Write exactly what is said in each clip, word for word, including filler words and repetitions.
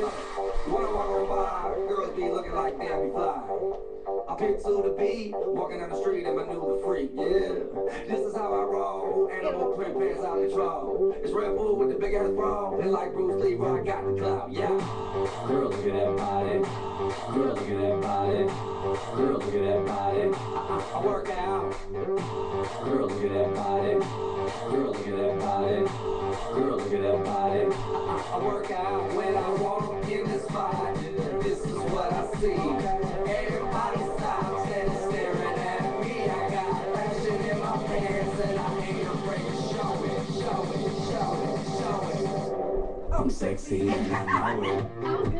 When I walk on by, girls be looking like they be fly. I pick to the beat, walking down the street and my new the freak, yeah. This is how I roll, animal print pants out control. It's Red Bull with the big ass bra, and like Bruce Lee, I got the clout, yeah. Girl, look at that body. Girl, look at that body. Girl, look at that body. I, I work out. Girl, look at that body. Girl, look at that body. Girl, look at that body. I, I work out when I walk in the spot. This is what I see. Everybody stops and is staring at me. I got passion in my pants and I ain't afraid to show it, show it, show it, show it. I'm sexy and I know it.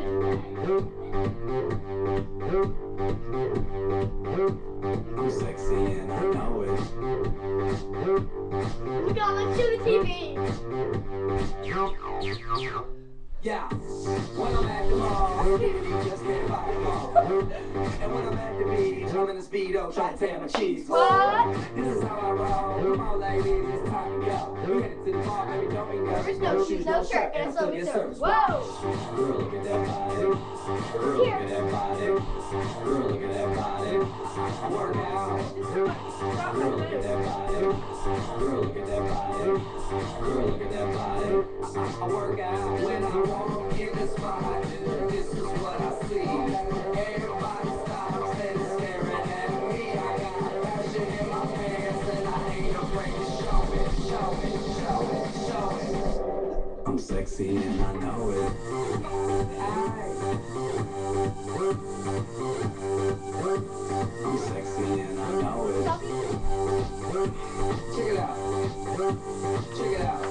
I'm sexy and I know it. We got like two T V. Yeah, when I'm at the mall, you just can't buy the mall. And when I'm at the beach, I'm in the Speedo trying to tan my cheeks. What? This is how I roll. Come on, ladies, it's time to go. We headed to the mall, baby, don't be nervous. There's no shoes, no shirt, and a silver service. Whoa! Girl, look at that body. Girl, look at that body. Girl, look at that body. I work out. Girl, look at that body. Girl, look at that body. Girl, look at that body. I, I work out when I walk in the spot. This is what I see. Everybody stops and is staring at me. I got passion in my pants and I ain't afraid to show it, show it, show it, show it. I'm sexy and I know it. I'm sexy and I know it. Check it out. Check it out.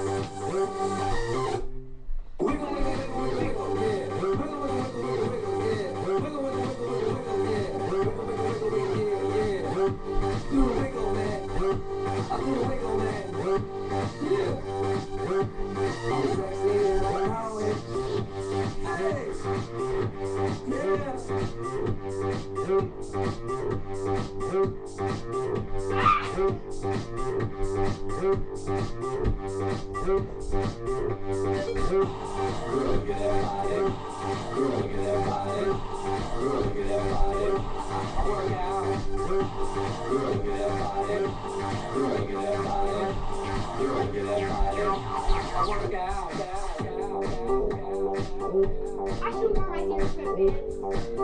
Wiggle, wiggle, wiggle, wiggle, wiggle, yeah. Wiggle, wiggle, wiggle, wiggle, wiggle, yeah. Wiggle, wiggle, wiggle, wiggle, wiggle, yeah. Wiggle, wiggle, wiggle, wiggle, yeah, yeah. Do the wiggle, man. I do the wiggle, man. Yeah. I'm sexy and I know it. Hey. Yeah. Girl, look at that body. Girl, look at that body. Girl, look at that body. I work out. Girl, look at that body. Girl, look at that body. Girl, look at that body. I work out. I should wear my hair pants.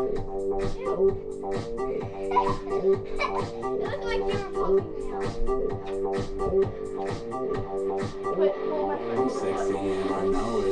It looks like you were poking me out. Wait, hold my I'm sexy and I know it.